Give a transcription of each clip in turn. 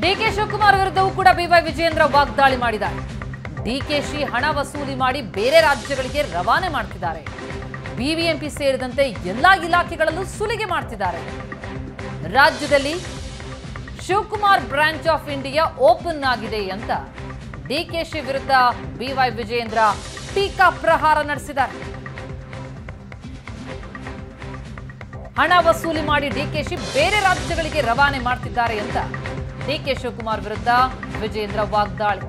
DK Shivakumar ವಿರುದ್ಧವೂ ಕೂಡ B Y Vijayendra ವಾಗ್ದಾಳಿ ಮಾಡಿದ್ದಾರೆ. ಡಿಕೆಶಿ ಹಣ ವಸೂಲಿ ಮಾಡಿ ಬೇರೆ ರಾಜ್ಯಗಳಿಗೆ ರವಾನೆ ಮಾಡ್ತಿದ್ದಾರೆ. ಬಿಬಿಎಂಪಿ ಸೇರಿದಂತೆ ಎಲ್ಲಾ ಇಲಾಖೆಗಳಲ್ಲೂ ಸುಲಿಗೆ ಮಾಡ್ತಿದ್ದಾರೆ. ರಾಜ್ಯದಲ್ಲಿ Shivakumar branch of India open ಆಗಿದೆ ಅಂತ ಡಿಕೆಶಿ ವಿರುದ್ಧ ಬಿವೈ ವಿಜಯೇಂದ್ರ ಟೀಕಾ ಪ್ರಹಾರ ನಡೆಸಿದ್ದಾರೆ. ಹಣ ವಸೂಲಿ ಮಾಡಿ ಡಿಕೆಶಿ ಬೇರೆ ರಾಜ್ಯಗಳಿಗೆ ರವಾನೆ ಮಾಡ್ತಿದ್ದಾರೆ ಅಂತ ಡಿಕೆ ಶಿವಕುಮಾರ್ ವಿರುದ್ಧ ವಿಜಯೇಂದ್ರ ವಾಗ್ದಾಳಿ.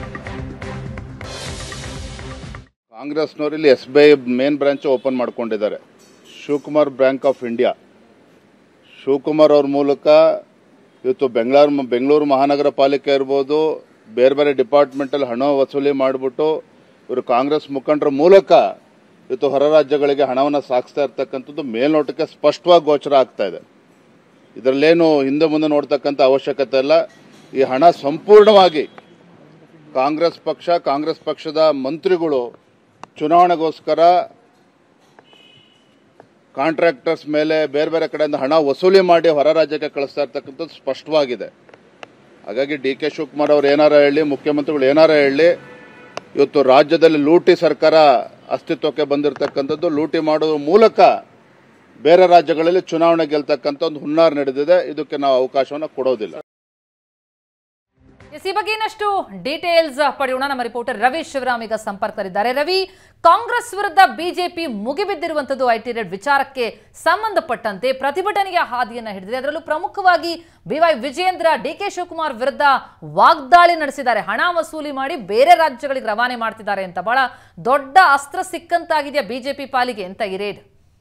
ಕಾಂಗ್ರೆಸ್ನವರು ಇಲ್ಲಿ SBI ಮೇನ್ ಬ್ರಾಂಚ್ ಓಪನ್ ಮಾಡ್ಕೊಂಡಿದ್ದಾರೆ. Shivakumar bank of India, Shivakumar ಅವ್ರ ಮೂಲಕ ಇವತ್ತು ಬೆಂಗಳೂರು ಮಹಾನಗರ ಪಾಲಿಕೆ ಇರ್ಬೋದು, ಬೇರೆ ಬೇರೆ ಡಿಪಾರ್ಟ್ಮೆಂಟಲ್ಲಿ ಹಣ ವಸೂಲಿ ಮಾಡಿಬಿಟ್ಟು ಇವರು ಕಾಂಗ್ರೆಸ್ ಮುಖಂಡರ ಮೂಲಕ ಇವತ್ತು ಹೊರ ರಾಜ್ಯಗಳಿಗೆ ಹಣವನ್ನು ಸಾಗಿಸ್ತಾ ಇರ್ತಕ್ಕಂಥದ್ದು ಮೇಲ್ನೋಟಕ್ಕೆ ಸ್ಪಷ್ಟವಾಗಿ ಗೋಚರ ಆಗ್ತಾ ಇದೆ. ಇದರಲ್ಲೇನು ಹಿಂದೆ ಮುಂದೆ ನೋಡ್ತಕ್ಕಂಥ ಅವಶ್ಯಕತೆ ಇಲ್ಲ. ಈ ಹಣ ಸಂಪೂರ್ಣವಾಗಿ ಕಾಂಗ್ರೆಸ್ ಪಕ್ಷದ ಮಂತ್ರಿಗಳು ಚುನಾವಣೆಗೋಸ್ಕರ ಕಾಂಟ್ರಾಕ್ಟರ್ಸ್ ಮೇಲೆ ಬೇರೆ ಬೇರೆ ಕಡೆಯಿಂದ ಹಣ ವಸೂಲಿ ಮಾಡಿ ಹೊರ ರಾಜ್ಯಕ್ಕೆ ಕಳಿಸ್ತಾ ಇರ್ತಕ್ಕಂಥದ್ದು ಸ್ಪಷ್ಟವಾಗಿದೆ. ಹಾಗಾಗಿ ಡಿಕೆ ಶಿವಕುಮಾರ್ ಅವರು ಏನಾರ ಹೇಳಿ, ಮುಖ್ಯಮಂತ್ರಿಗಳು ಏನಾರ ಹೇಳಿ, ಇವತ್ತು ರಾಜ್ಯದಲ್ಲಿ ಲೂಟಿ ಸರ್ಕಾರ ಅಸ್ತಿತ್ವಕ್ಕೆ ಬಂದಿರತಕ್ಕಂಥದ್ದು, ಲೂಟಿ ಮಾಡುವ ಮೂಲಕ ಬೇರೆ ರಾಜ್ಯಗಳಲ್ಲಿ ಚುನಾವಣೆ ಗೆಲ್ತಕ್ಕಂಥ ಒಂದು ಹುನ್ನಾರ ನಡೆದಿದೆ. ಇದಕ್ಕೆ ನಾವು ಅವಕಾಶವನ್ನು ಕೊಡೋದಿಲ್ಲ. ಈ ಬಗ್ಗೆ ಇನ್ನಷ್ಟು ಡೀಟೇಲ್ಸ್ ಪಡೆಯೋಣ. ನಮ್ಮ ರಿಪೋರ್ಟರ್ ರವಿ ಶಿವರಾಮ್ ಈಗ ಸಂಪರ್ಕದಲ್ಲಿದ್ದಾರೆ. ರವಿ, ಕಾಂಗ್ರೆಸ್ ವಿರುದ್ಧ ಬಿಜೆಪಿ ಮುಗಿಬಿದ್ದಿರುವಂತದ್ದು ಐಟಿ ರೇಡ್ ವಿಚಾರಕ್ಕೆ ಸಂಬಂಧಪಟ್ಟಂತೆ ಪ್ರತಿಭಟನೆಗೆ ಹಾದಿಯನ್ನು ಹಿಡಿದಿದೆ. ಅದರಲ್ಲೂ ಪ್ರಮುಖವಾಗಿ ಬಿವೈ ವಿಜಯೇಂದ್ರ ಡಿಕೆ ಶಿವಕುಮಾರ್ ವಿರುದ್ಧ ವಾಗ್ದಾಳಿ ನಡೆಸಿದ್ದಾರೆ. ಹಣ ವಸೂಲಿ ಮಾಡಿ ಬೇರೆ ರಾಜ್ಯಗಳಿಗೆ ರವಾನೆ ಮಾಡ್ತಿದ್ದಾರೆ ಅಂತ ಬಹಳ ದೊಡ್ಡ ಅಸ್ತ್ರ ಸಿಕ್ಕಂತಾಗಿದೆಯಾ ಬಿಜೆಪಿ ಪಾಲಿಗೆ ಅಂತ ಈ ರೇಡ್?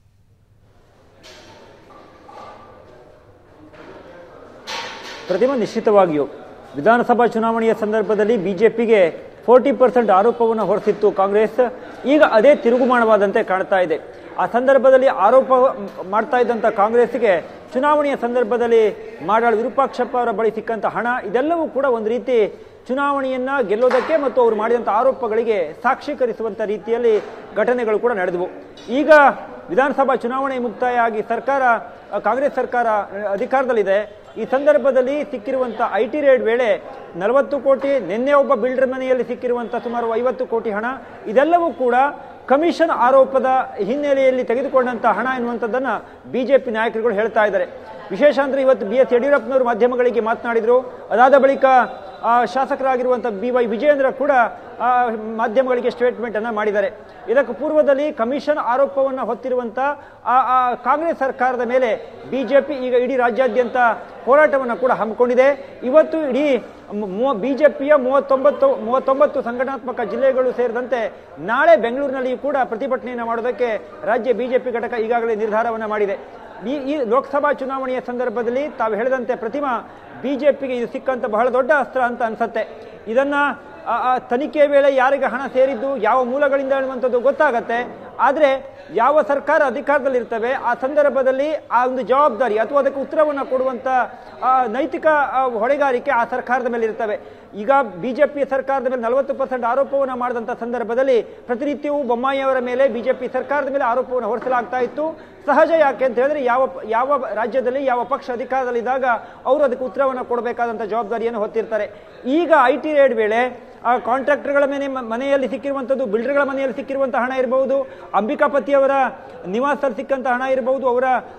ಪ್ರತಿಮಾ, ನಿಶ್ಚಿತವಾಗಿಯೂ ವಿಧಾನಸಭಾ ಚುನಾವಣೆಯ ಸಂದರ್ಭದಲ್ಲಿ ಬಿಜೆಪಿಗೆ 40% ಆರೋಪವನ್ನು ಹೊರಿಸಿತ್ತು ಕಾಂಗ್ರೆಸ್. ಈಗ ಅದೇ ತಿರುಗುಮಾಣವಾದಂತೆ ಕಾಣ್ತಾ ಇದೆ. ಆ ಸಂದರ್ಭದಲ್ಲಿ ಆರೋಪ ಮಾಡ್ತಾ ಇದ್ದಂಥ ಕಾಂಗ್ರೆಸ್ಗೆ ಚುನಾವಣೆಯ ಸಂದರ್ಭದಲ್ಲಿ ಮಾಡಾಳ್ ವಿರೂಪಾಕ್ಷಪ್ಪ ಅವರ ಬಳಿ ಸಿಕ್ಕಂಥ ಹಣ, ಇದೆಲ್ಲವೂ ಕೂಡ ಒಂದು ರೀತಿ ಚುನಾವಣೆಯನ್ನ ಗೆಲ್ಲೋದಕ್ಕೆ ಮತ್ತು ಅವರು ಮಾಡಿದಂಥ ಆರೋಪಗಳಿಗೆ ಸಾಕ್ಷೀಕರಿಸುವಂಥ ರೀತಿಯಲ್ಲಿ ಘಟನೆಗಳು ಕೂಡ ನಡೆದವು. ಈಗ ವಿಧಾನಸಭಾ ಚುನಾವಣೆ ಮುಕ್ತಾಯ ಆಗಿ ಕಾಂಗ್ರೆಸ್ ಸರ್ಕಾರ ಅಧಿಕಾರದಲ್ಲಿದೆ. ಈ ಸಂದರ್ಭದಲ್ಲಿ ಸಿಕ್ಕಿರುವಂಥ ಐಟಿ ರೇಡ್ ವೇಳೆ 40 ಕೋಟಿ, ನಿನ್ನೆ ಒಬ್ಬ ಬಿಲ್ಡರ್ ಮನೆಯಲ್ಲಿ ಸಿಕ್ಕಿರುವಂಥ ಸುಮಾರು 50 ಕೋಟಿ ಹಣ, ಇದೆಲ್ಲವೂ ಕೂಡ ಕಮಿಷನ್ ಆರೋಪದ ಹಿನ್ನೆಲೆಯಲ್ಲಿ ತೆಗೆದುಕೊಂಡಂಥ ಹಣ ಎನ್ನುವಂಥದ್ದನ್ನು ಬಿಜೆಪಿ ನಾಯಕರುಗಳು ಹೇಳ್ತಾ ಇದ್ದಾರೆ. ವಿಶೇಷ ಅಂದರೆ ಇವತ್ತು BS ಯಡಿಯೂರಪ್ಪನವರು ಮಾಧ್ಯಮಗಳಿಗೆ ಮಾತನಾಡಿದರು. ಅದಾದ ಬಳಿಕ ಶಾಸಕರಾಗಿರುವಂಥ ಬಿವೈ ವಿಜಯೇಂದ್ರ ಕೂಡ ಮಾಧ್ಯಮಗಳಿಗೆ ಸ್ಟೇಟ್ಮೆಂಟ್ ಅನ್ನು ಮಾಡಿದ್ದಾರೆ. ಇದಕ್ಕೆ ಪೂರ್ವದಲ್ಲಿ ಕಮಿಷನ್ ಆರೋಪವನ್ನು ಹೊತ್ತಿರುವಂಥ ಕಾಂಗ್ರೆಸ್ ಸರ್ಕಾರದ ಮೇಲೆ ಬಿಜೆಪಿ ಈಗ ಇಡೀ ರಾಜ್ಯಾದ್ಯಂತ ಹೋರಾಟವನ್ನು ಕೂಡ ಹಮ್ಮಿಕೊಂಡಿದೆ. ಇವತ್ತು ಇಡೀ ಬಿಜೆಪಿಯ 39 ಸಂಘಟನಾತ್ಮಕ ಜಿಲ್ಲೆಗಳು ಸೇರಿದಂತೆ ನಾಳೆ ಬೆಂಗಳೂರಿನಲ್ಲಿಯೂ ಕೂಡ ಪ್ರತಿಭಟನೆಯನ್ನು ಮಾಡೋದಕ್ಕೆ ರಾಜ್ಯ ಬಿಜೆಪಿ ಘಟಕ ಈಗಾಗಲೇ ನಿರ್ಧಾರವನ್ನು ಮಾಡಿದೆ. ಈ ಲೋಕಸಭಾ ಚುನಾವಣೆಯ ಸಂದರ್ಭದಲ್ಲಿ ತಾವು ಹೇಳಿದಂತೆ ಪ್ರತಿಮಾ, ಬಿಜೆಪಿಗೆ ಇದು ಸಿಕ್ಕಂತ ಬಹಳ ದೊಡ್ಡ ಅಸ್ತ್ರ ಅಂತ ಅನ್ಸುತ್ತೆ. ಇದನ್ನ ತನಿಖೆ ವೇಳೆ ಯಾರಿಗೆ ಹಣ ಸೇರಿದ್ದು, ಯಾವ ಮೂಲಗಳಿಂದ ಅನ್ನುವಂಥದ್ದು ಗೊತ್ತಾಗತ್ತೆ. ಆದರೆ ಯಾವ ಸರ್ಕಾರ ಅಧಿಕಾರದಲ್ಲಿರ್ತವೆ ಆ ಸಂದರ್ಭದಲ್ಲಿ ಆ ಒಂದು ಜವಾಬ್ದಾರಿ ಅಥವಾ ಅದಕ್ಕೆ ಉತ್ತರವನ್ನು ಕೊಡುವಂಥ ನೈತಿಕ ಹೊಣೆಗಾರಿಕೆ ಆ ಸರ್ಕಾರದ ಮೇಲೆ ಇರ್ತವೆ. ಈಗ ಬಿಜೆಪಿ ಸರ್ಕಾರದ ಮೇಲೆ 40% ಆರೋಪವನ್ನು ಮಾಡಿದಂಥ ಸಂದರ್ಭದಲ್ಲಿ ಪ್ರತಿನಿತ್ಯವೂ ಬೊಮ್ಮಾಯಿ ಅವರ ಮೇಲೆ ಬಿಜೆಪಿ ಸರ್ಕಾರದ ಮೇಲೆ ಆರೋಪವನ್ನು ಹೊರಿಸಲಾಗ್ತಾ ಇತ್ತು. ಸಹಜ. ಯಾಕೆ ಅಂತ ಹೇಳಿದ್ರೆ ಯಾವ ರಾಜ್ಯದಲ್ಲಿ ಯಾವ ಪಕ್ಷ ಅಧಿಕಾರದಲ್ಲಿದ್ದಾಗ ಅವರು ಅದಕ್ಕೆ ಉತ್ತರವನ್ನು ಕೊಡಬೇಕಾದಂಥ ಜವಾಬ್ದಾರಿಯನ್ನು ಹೊತ್ತಿರ್ತಾರೆ. ಈಗ ಐಟಿ ರೇಡ್ ವೇಳೆ ಕಾಂಟ್ರಾಕ್ಟರ್ಗಳ ಮನೆಯಲ್ಲಿ ಸಿಕ್ಕಿರುವಂಥದ್ದು, ಬಿಲ್ಡರ್ಗಳ ಮನೆಯಲ್ಲಿ ಸಿಕ್ಕಿರುವಂಥ ಹಣ ಇರಬಹುದು, ಅಂಬಿಕಾಪತಿಯವರ ನಿವಾಸದಲ್ಲಿ ಸಿಕ್ಕಂಥ ಹಣ ಇರಬಹುದು,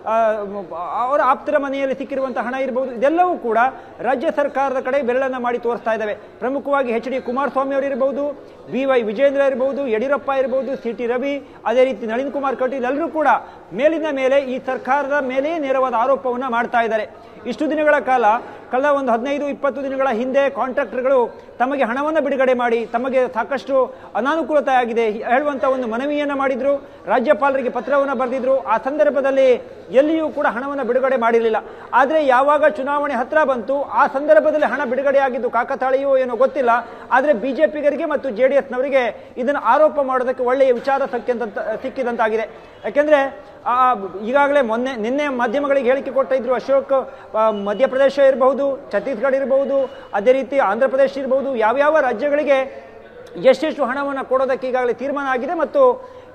ಅವರ ಆಪ್ತರ ಮನೆಯಲ್ಲಿ ಸಿಕ್ಕಿರುವಂಥ ಹಣ ಇರಬಹುದು. ಇದೆಲ್ಲವೂ ಕೂಡ ರಾಜ್ಯ ಸರ್ಕಾರದ ಕಡೆ ಬೆರಳನ್ನು ಮಾಡಿ ತೋರಿಸ್ತಾ ಇದ್ದಾವೆ. ಪ್ರಮುಖವಾಗಿ HD ಕುಮಾರಸ್ವಾಮಿ ಅವರು ಇರಬಹುದು, ಬಿವೈ ವಿಜಯೇಂದ್ರ ಇರಬಹುದು, ಯಡಿಯೂರಪ್ಪ ಇರಬಹುದು, CT ರವಿ, ಅದೇ ರೀತಿ ನಳಿನ್ ಕುಮಾರ್ ಕಟೀಲ್ ಎಲ್ಲರೂ ಕೂಡ ಮೇಲಿನ ಮೇಲೆ ಈ ಸರ್ಕಾರದ ಮೇಲೆ ನೇರವಾದ ಆರೋಪವನ್ನು ಮಾಡ್ತಾ ಇದ್ದಾರೆ. ಇಷ್ಟು ದಿನಗಳ ಕಾಲ, ಕಳೆದ ಒಂದು 15-20 ದಿನಗಳ ಹಿಂದೆ ಕಾಂಟ್ರಾಕ್ಟರ್ಗಳು ತಮಗೆ ಹಣವನ್ನು ಬಿಡುಗಡೆ ಮಾಡಿ ತಮಗೆ ಸಾಕಷ್ಟು ಅನಾನುಕೂಲತೆ ಆಗಿದೆ ಹೇಳುವಂತ ಒಂದು ಮನವಿಯನ್ನು ಮಾಡಿದ್ರು. ರಾಜ್ಯಪಾಲರಿಗೆ ಪತ್ರವನ್ನು ಬರೆದಿದ್ರು. ಆ ಸಂದರ್ಭದಲ್ಲಿ ಎಲ್ಲಿಯೂ ಕೂಡ ಹಣವನ್ನು ಬಿಡುಗಡೆ ಮಾಡಿರಲಿಲ್ಲ. ಆದರೆ ಯಾವಾಗ ಚುನಾವಣೆ ಹತ್ರ ಬಂತು ಆ ಸಂದರ್ಭದಲ್ಲಿ ಹಣ ಬಿಡುಗಡೆ ಆಗಿದ್ದು ಕಾಕತಾಳೀಯೋ ಏನೋ ಗೊತ್ತಿಲ್ಲ. ಆದರೆ ಬಿಜೆಪಿಗರಿಗೆ ಮತ್ತು JDSನವರಿಗೆ ಇದನ್ನು ಆರೋಪ ಮಾಡೋದಕ್ಕೆ ಒಳ್ಳೆಯ ವಿಚಾರ ಸಿಕ್ಕಿದಂತಾಗಿದೆ. ಯಾಕೆಂದ್ರೆ ಈಗಾಗಲೇ ನಿನ್ನೆ ಮಾಧ್ಯಮಗಳಿಗೆ ಹೇಳಿಕೆ ಕೊಡ್ತಾ ಇದ್ರು. ಅಶೋಕ್ ಮಧ್ಯಪ್ರದೇಶ ಇರಬಹುದು, ಛತ್ತೀಸ್ಗಢ ಇರಬಹುದು, ಅದೇ ರೀತಿ ಆಂಧ್ರ ಪ್ರದೇಶ ಇರಬಹುದು, ಯಾವ್ಯಾವ ರಾಜ್ಯಗಳಿಗೆ ಎಷ್ಟೆಷ್ಟು ಹಣವನ್ನು ಕೊಡೋದಕ್ಕೆ ಈಗಾಗಲೇ ತೀರ್ಮಾನ ಆಗಿದೆ ಮತ್ತು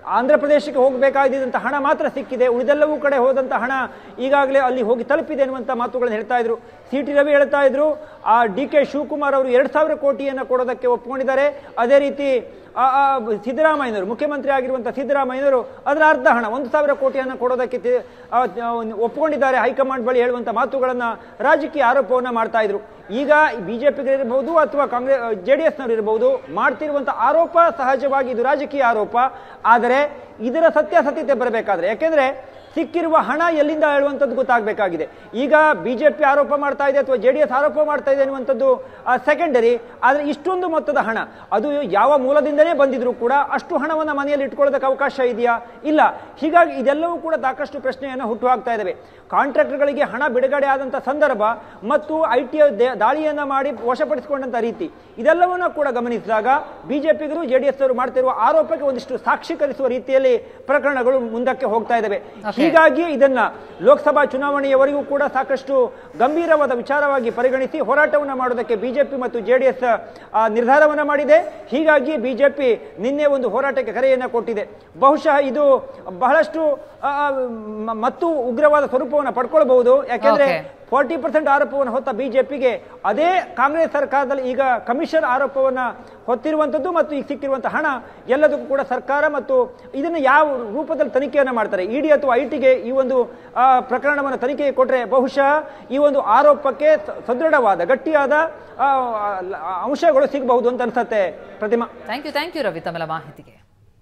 ಆಂಧ್ರ ಪ್ರದೇಶಕ್ಕೆ ಹೋಗಬೇಕಾಗಿದ್ದಂಥ ಹಣ ಮಾತ್ರ ಸಿಕ್ಕಿದೆ, ಉಳಿದೆಲ್ಲವೂ ಕಡೆ ಹೋದಂಥ ಹಣ ಈಗಾಗಲೇ ಅಲ್ಲಿ ಹೋಗಿ ತಲುಪಿದೆ ಅನ್ನುವಂಥ ಮಾತುಗಳನ್ನು ಹೇಳ್ತಾ ಇದ್ರು. CT ರವಿ ಹೇಳ್ತಾ ಇದ್ರು, DK ಶಿವಕುಮಾರ್ ಅವರು 2,000 ಕೋಟಿಯನ್ನು ಕೊಡೋದಕ್ಕೆ ಒಪ್ಕೊಂಡಿದ್ದಾರೆ. ಅದೇ ರೀತಿ ಸಿದ್ದರಾಮಯ್ಯನವರು, ಮುಖ್ಯಮಂತ್ರಿ ಆಗಿರುವಂಥ ಸಿದ್ದರಾಮಯ್ಯನವರು ಅದರ ಅರ್ಧ ಹಣ 1,000 ಕೋಟಿಯನ್ನು ಕೊಡೋದಕ್ಕೆ ಒಪ್ಕೊಂಡಿದ್ದಾರೆ ಹೈಕಮಾಂಡ್ ಬಳಿ ಹೇಳುವಂಥ ಮಾತುಗಳನ್ನು ರಾಜಕೀಯ ಆರೋಪವನ್ನು ಮಾಡ್ತಾ ಇದ್ರು. ಈಗ ಬಿಜೆಪಿಗಿರಬಹುದು ಅಥವಾ JDSನವರು ಇರಬಹುದು, ಮಾಡ್ತಿರುವಂಥ ಆರೋಪ ಸಹಜವಾಗಿ ಇದು ರಾಜಕೀಯ ಆರೋಪ. ಆದರೆ ಇದರ ಸತ್ಯಾಸತ್ಯತೆ ಬರಬೇಕಾದ್ರೆ, ಯಾಕೆಂದ್ರೆ ಸಿಕ್ಕಿರುವ ಹಣ ಎಲ್ಲಿಂದ ಹೇಳುವಂಥದ್ದು ಗೊತ್ತಾಗಬೇಕಾಗಿದೆ. ಈಗ ಬಿಜೆಪಿ ಆರೋಪ ಮಾಡ್ತಾ ಇದೆ ಅಥವಾ JDS ಆರೋಪ ಮಾಡ್ತಾ ಇದೆ ಅನ್ನುವಂಥದ್ದು ಸೆಕೆಂಡರಿ. ಆದರೆ ಇಷ್ಟೊಂದು ಮೊತ್ತದ ಹಣ ಅದು ಯಾವ ಮೂಲದಿಂದಲೇ ಬಂದಿದ್ರು ಕೂಡ ಅಷ್ಟು ಹಣವನ್ನು ಮನೆಯಲ್ಲಿ ಇಟ್ಕೊಳ್ಳೋದಕ್ಕೆ ಅವಕಾಶ ಇದೆಯಾ? ಇಲ್ಲ. ಹೀಗಾಗಿ ಇದೆಲ್ಲವೂ ಕೂಡ ಸಾಕಷ್ಟು ಪ್ರಶ್ನೆಯನ್ನು ಹುಟ್ಟುಹಾಕ್ತಾ ಇದ್ದಾವೆ. ಕಾಂಟ್ರಾಕ್ಟರ್ಗಳಿಗೆ ಹಣ ಬಿಡುಗಡೆ ಆದಂಥ ಸಂದರ್ಭ ಮತ್ತು IT ದಾಳಿಯನ್ನು ಮಾಡಿ ವಶಪಡಿಸಿಕೊಂಡಂಥ ರೀತಿ ಇದೆಲ್ಲವನ್ನ ಕೂಡ ಗಮನಿಸಿದಾಗ ಬಿಜೆಪಿಗರು JDS ಅವರು ಮಾಡ್ತಿರುವ ಆರೋಪಕ್ಕೆ ಒಂದಿಷ್ಟು ಸಾಕ್ಷೀಕರಿಸುವ ರೀತಿಯಲ್ಲಿ ಪ್ರಕರಣಗಳು ಮುಂದಕ್ಕೆ ಹೋಗ್ತಾ ಇದ್ದಾವೆ. ಹೀಗಾಗಿ ಇದನ್ನ ಲೋಕಸಭಾ ಚುನಾವಣೆಯವರೆಗೂ ಕೂಡ ಸಾಕಷ್ಟು ಗಂಭೀರವಾದ ವಿಚಾರವಾಗಿ ಪರಿಗಣಿಸಿ ಹೋರಾಟವನ್ನು ಮಾಡೋದಕ್ಕೆ ಬಿಜೆಪಿ ಮತ್ತು JDS ನಿರ್ಧಾರವನ್ನು ಮಾಡಿದೆ. ಹೀಗಾಗಿ ಬಿಜೆಪಿ ನಿನ್ನೆ ಒಂದು ಹೋರಾಟಕ್ಕೆ ಕರೆಯನ್ನು ಕೊಟ್ಟಿದೆ. ಬಹುಶಃ ಇದು ಬಹಳಷ್ಟು ಮತ್ತು ಉಗ್ರವಾದ ಸ್ವರೂಪವನ್ನು ಪಡ್ಕೊಳ್ಬಹುದು. ಯಾಕೆಂದ್ರೆ 40% ಆರೋಪವನ್ನು ಹೊತ್ತ ಬಿಜೆಪಿಗೆ ಅದೇ ಕಾಂಗ್ರೆಸ್ ಸರ್ಕಾರದಲ್ಲಿ ಈಗ ಕಮಿಷನ್ ಆರೋಪವನ್ನು ಹೊತ್ತಿರುವಂಥದ್ದು ಮತ್ತು ಈಗ ಸಿಕ್ಕಿರುವಂಥ ಹಣ ಎಲ್ಲದಕ್ಕೂ ಕೂಡ ಸರ್ಕಾರ ಮತ್ತು ಇದನ್ನು ಯಾವ ರೂಪದಲ್ಲಿ ತನಿಖೆಯನ್ನು ಮಾಡ್ತಾರೆ, ED ಅಥವಾ ITಗೆ ಈ ಒಂದು ಪ್ರಕರಣವನ್ನು ತನಿಖೆಗೆ ಕೊಟ್ಟರೆ ಬಹುಶಃ ಈ ಒಂದು ಆರೋಪಕ್ಕೆ ಸದೃಢವಾದ ಗಟ್ಟಿಯಾದ ಅಂಶಗಳು ಸಿಗಬಹುದು ಅಂತ ಅನ್ಸುತ್ತೆ. ಪ್ರತಿಮಾ, ಥ್ಯಾಂಕ್ ಯು ರವಿ ತಮ್ಮೆಲ್ಲ ಮಾಹಿತಿಗೆ.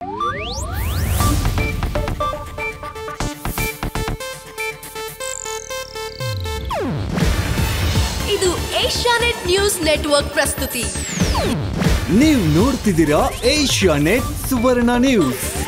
ಇದು ಏಷ್ಯಾನೆಟ್ ನ್ಯೂಸ್ ನೆಟ್ವರ್ಕ್ ಪ್ರಸ್ತುತಿ. ನೀವು ನೋಡ್ತಿದ್ದೀರಾ ಏಷ್ಯಾನೆಟ್ ಸುವರ್ಣ ನ್ಯೂಸ್.